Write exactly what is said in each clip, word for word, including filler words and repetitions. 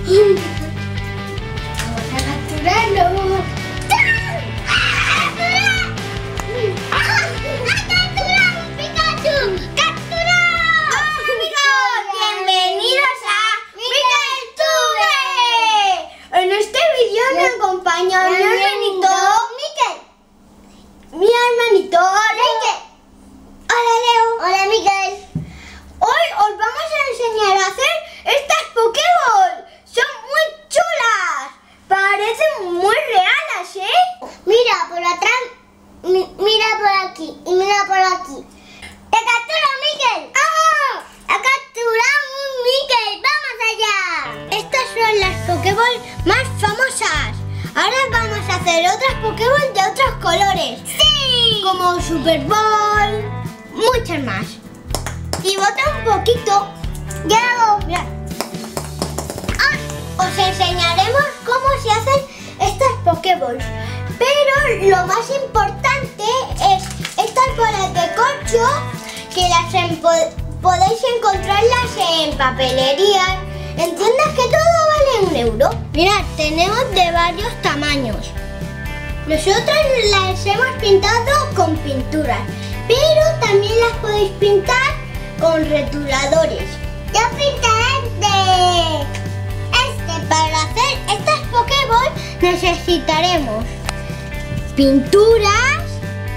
Vamos a capturarlo. Acompaña mi hermanito Miquel. Mi hermanito Leo. Hola Leo. Hola Miquel. Hoy os vamos a enseñar a hacer estas Pokéball. Son muy chulas. Parecen muy reales, ¿eh? Mira por atrás, mi, mira por aquí y mira por aquí. ¡Te captura Miquel! ¡Ah! ¡Ha capturado un Miquel! ¡Vamos allá! Estas son las Pokéball más famosas. Ahora vamos a hacer otras Pokéball de otros colores. ¡Sí! Como Super Ball, muchas más. Si bota un poquito, ya hago. Mirad. Ah, os enseñaremos cómo se hacen estas Pokéballs. Pero lo más importante es estas bolas de corcho, que las en podéis encontrarlas en papelerías, en tiendas que todo vale un euro. Mirad, tenemos de varios tamaños. Nosotros las hemos pintado con pinturas, pero también las podéis pintar con retuladores. Yo pintaré de este. Para hacer estas Pokéball necesitaremos pinturas,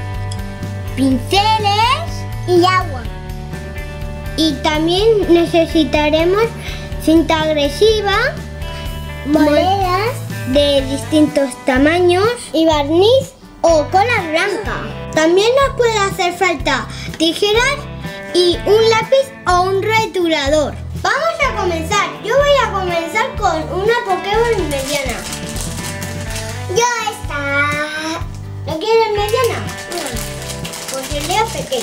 pinceles y agua. Y también necesitaremos cinta agresiva, monedas de distintos tamaños y barniz o cola blanca. También nos puede hacer falta tijeras y un lápiz o un retulador. Vamos a comenzar. Yo voy a comenzar con una Pokéball mediana. Yo esta. ¿No quieres mediana? Pues el Leo pequeño.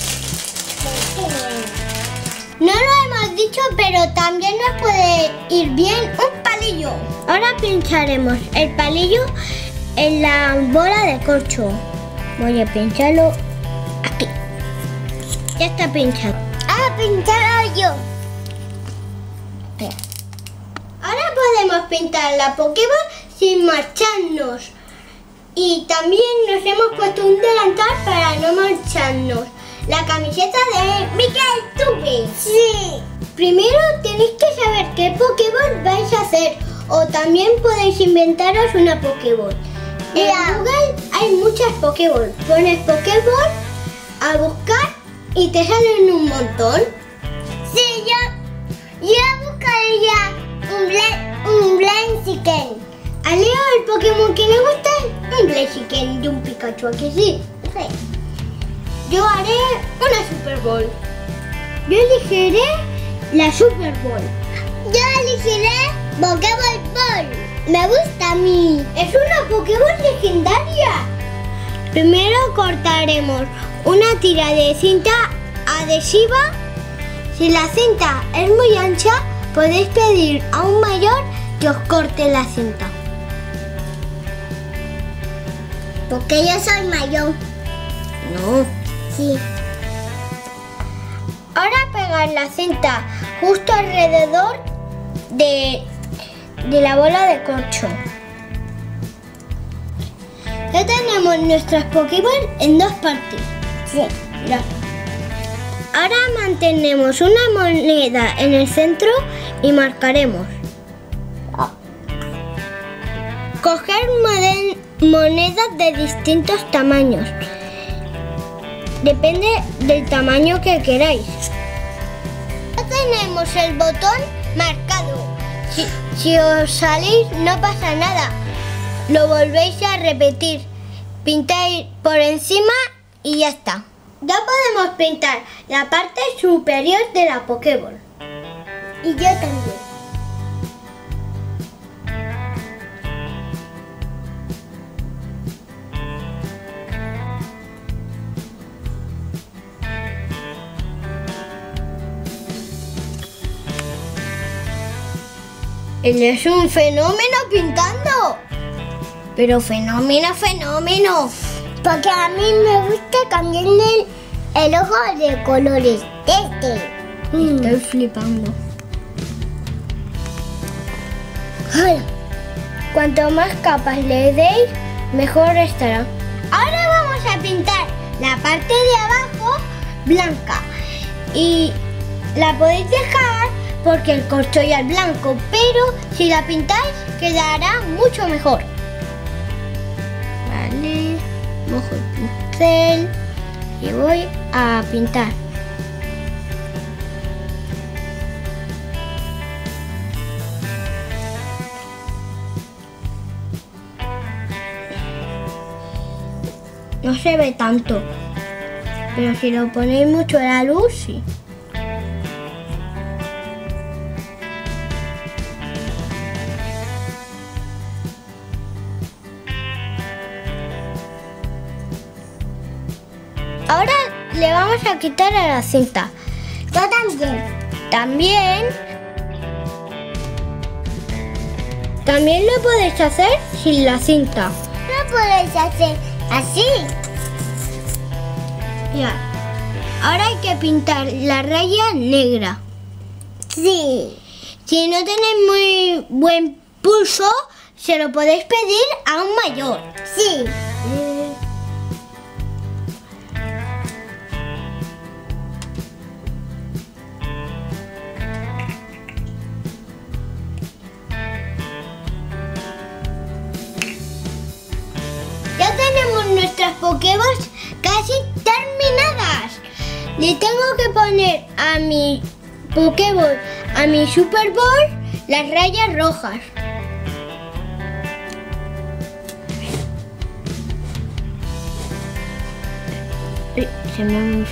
No lo hemos dicho, pero también nos puede ir bien un palillo. Ahora pincharemos el palillo en la bola de corcho. Voy a pincharlo aquí. Ya está pinchado. Ahora pincharlo yo. Espera. Ahora podemos pintar la Pokéball sin marcharnos. Y también nos hemos puesto un delantal para no marcharnos. La camiseta de Miquel Tupi. Sí. Primero tenéis que saber qué Pokéball vais a hacer. O también podéis inventaros una Pokéball. En Google hay muchas Pokéball. Pones Pokéball a buscar y te salen un montón. Sí, yo, yo buscaría un, Bla un Blaziken. A Leo el Pokémon que le gusta es un Blaziken y un Pikachu, ¿a que sí? Sí. Yo haré una Super Ball. Yo elegiré la Super Ball. Yo elegiré Pokéball Ball. Me gusta a mí. Es una Pokéball legendaria. Primero cortaremos una tira de cinta adhesiva. Si la cinta es muy ancha, podéis pedir a un mayor que os corte la cinta. Porque yo soy mayor. No. Sí. Ahora pegar la cinta justo alrededor de, de la bola de corcho. Ya tenemos nuestras Pokéball en dos partes. Sí. Mirad. Ahora mantenemos una moneda en el centro y marcaremos. Coger monedas de distintos tamaños. Depende del tamaño que queráis. Ya tenemos el botón marcado. Si, si os salís no pasa nada. Lo volvéis a repetir. Pintáis por encima y ya está. Ya podemos pintar la parte superior de la Pokéball. Y yo también. Él es un fenómeno pintando. Pero fenómeno, fenómeno. Porque a mí me gusta cambiarle el ojo de colores. Este. Mm. Estoy flipando. Cuanto más capas le deis, mejor estará. Ahora vamos a pintar la parte de abajo blanca. Y la podéis dejar porque el corcho ya es blanco, pero si la pintáis quedará mucho mejor. Vale, mojo el pincel y voy a pintar. No se ve tanto, pero si lo ponéis mucho a la luz, sí. Ahora le vamos a quitar a la cinta. Yo también. También. También lo podéis hacer sin la cinta. Lo podéis hacer así. Ya. Ahora hay que pintar la raya negra. Sí. Si no tenéis muy buen pulso, se lo podéis pedir a un mayor. Sí. Eh... Ya tenemos nuestras Pokéballs casi terminadas. Le tengo que poner a mi Pokéball, a mi Super Ball, las rayas rojas. Uy, se me ha...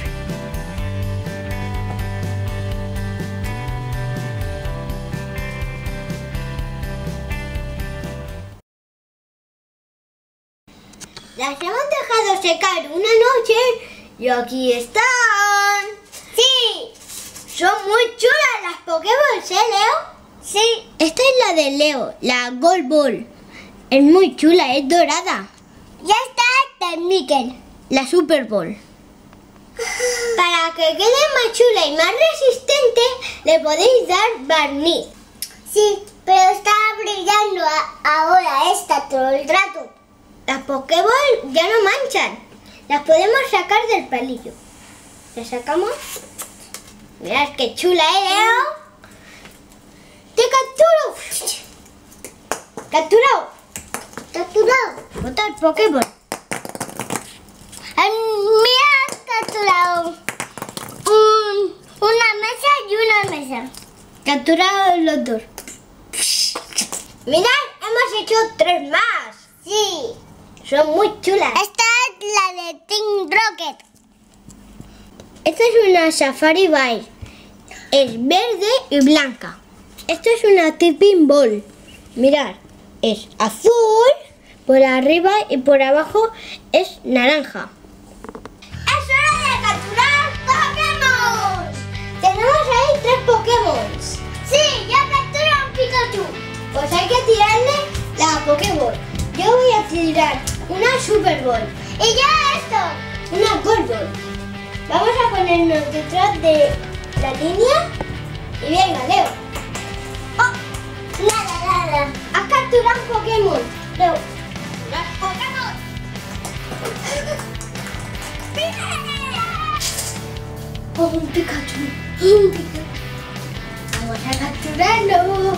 Las hemos dejado secar una noche y aquí están. ¡Sí! Son muy chulas las Pokéballs, ¿eh, Leo? Sí. Esta es la de Leo, la Gold Ball. Es muy chula, es dorada. Ya está esta, Mikel. La Super Ball. Para que quede más chula y más resistente, le podéis dar barniz. Sí, pero está brillando ahora esta todo el rato. Las Pokéball ya no manchan. Las podemos sacar del palillo. ¿Las sacamos? Mirad qué chula, ¿eh, Leo? ¡Te capturo! ¡Capturado! ¡Capturado! ¡Bota el Pokéball! ¡Mira, capturado! Un, una mesa y una mesa. Capturados los dos. Mirad, hemos hecho tres más. Sí. Son muy chulas. Esta es la de Team Rocket. Esta es una Safari Ball. Es verde y blanca. Esta es una Tipping Ball. Mirad, es azul por arriba y por abajo es naranja. ¡Es hora de capturar Pokémon! Tenemos ahí tres Pokémon. Sí, ya captura un Pikachu. Pues hay que tirarle la Pokéball. Yo voy a tirar una Super Ball. Y ya esto, una Gold Ball. Vamos a ponernos detrás de la línea. Y venga, Leo. ¡Oh! Nada, nada. Has capturado un Pokémon. Leo. ¡Las Pokémon! ¡Oh, un Pikachu! ¡Un Pikachu! Vamos a capturarlo.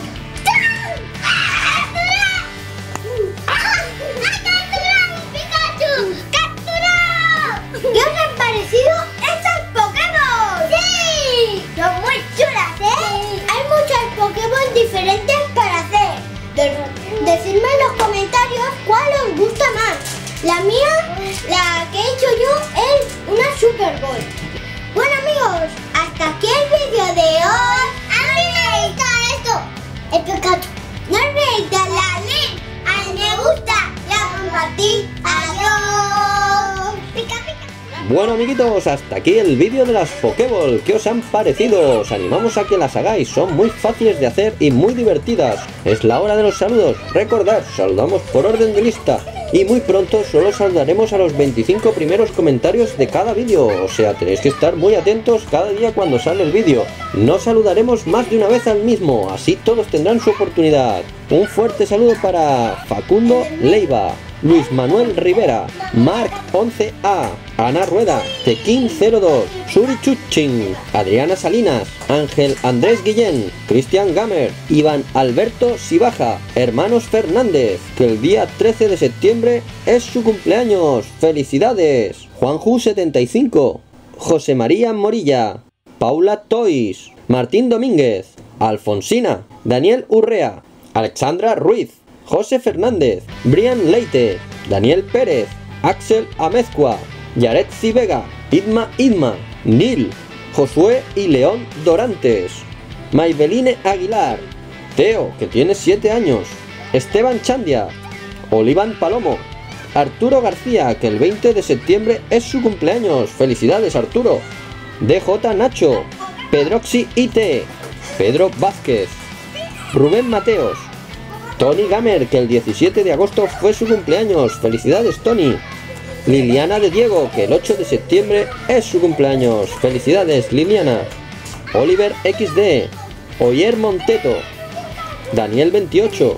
¿Qué os han parecido estas Pokémon? ¡Sí! Son muy chulas, ¿eh? Sí. Hay muchas Pokémon diferentes para hacer. De Decidme en los comentarios cuál os gusta más. La mía, la que he hecho yo, es una Super Ball. Bueno, amigos, hasta aquí el vídeo de hoy. A mí me gusta esto, el Pikachu. No olvidéis darle al like, al me gusta y a compartir. Adiós. Pica, pica. Bueno, amiguitos, hasta aquí el vídeo de las Pokéball. ¿Qué os han parecido? Os animamos a que las hagáis, son muy fáciles de hacer y muy divertidas. Es la hora de los saludos. Recordad, saludamos por orden de lista y muy pronto solo saludaremos a los veinticinco primeros comentarios de cada vídeo. O sea, tenéis que estar muy atentos cada día cuando sale el vídeo. No saludaremos más de una vez al mismo, así todos tendrán su oportunidad. Un fuerte saludo para Facundo Leiva, Luis Manuel Rivera, Marc once A, Ana Rueda, Tequín cero dos, Suri Chuchin, Adriana Salinas, Ángel Andrés Guillén, Cristian Gamer, Iván Alberto Sibaja, Hermanos Fernández, que el día trece de septiembre es su cumpleaños. ¡Felicidades! Juanju setenta y cinco, José María Morilla, Paula Tois, Martín Domínguez, Alfonsina, Daniel Urrea, Alexandra Ruiz, José Fernández, Brian Leite, Daniel Pérez, Axel Amezcua, Yaretzi Vega, Idma Idma, Nil, Josué y León Dorantes, Maybeline Aguilar, Teo, que tiene siete años, Esteban Chandia, Olivan Palomo, Arturo García, que el veinte de septiembre es su cumpleaños. ¡Felicidades, Arturo! D J Nacho, Pedroxi I T, Pedro Vázquez, Rubén Mateos, Tony Gamer, que el diecisiete de agosto fue su cumpleaños. ¡Felicidades, Tony! Liliana de Diego, que el ocho de septiembre es su cumpleaños. ¡Felicidades, Liliana! Oliver equis de, Oyer Monteto, Daniel veintiocho,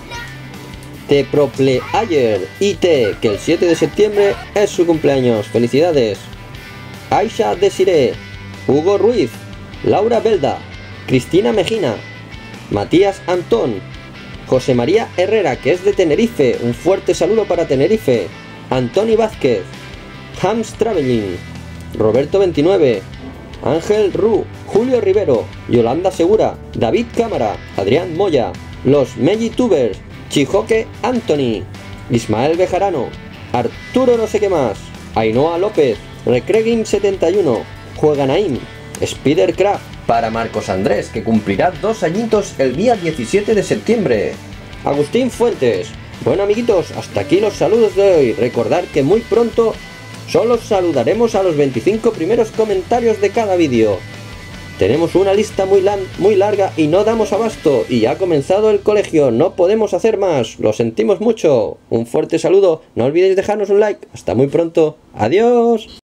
Teproplayer I T, que el siete de septiembre es su cumpleaños. ¡Felicidades! Aisha Desiree, Hugo Ruiz, Laura Belda, Cristina Mejina, Matías Antón, José María Herrera, que es de Tenerife, un fuerte saludo para Tenerife, Antoni Vázquez, Hams Traveling, Roberto veintinueve, Ángel Ru, Julio Rivero, Yolanda Segura, David Cámara, Adrián Moya, los Mellitubers, Chijoque Anthony, Ismael Bejarano, Arturo no sé qué más, Ainhoa López, Recregin setenta y uno, Jueganaim, Spidercraft, para Marcos Andrés, que cumplirá dos añitos el día diecisiete de septiembre. Agustín Fuentes. Bueno, amiguitos, hasta aquí los saludos de hoy. Recordad que muy pronto solo saludaremos a los veinticinco primeros comentarios de cada vídeo. Tenemos una lista muy, muy larga y no damos abasto. Y ya ha comenzado el colegio, no podemos hacer más. Lo sentimos mucho. Un fuerte saludo. No olvidéis dejarnos un like. Hasta muy pronto. Adiós.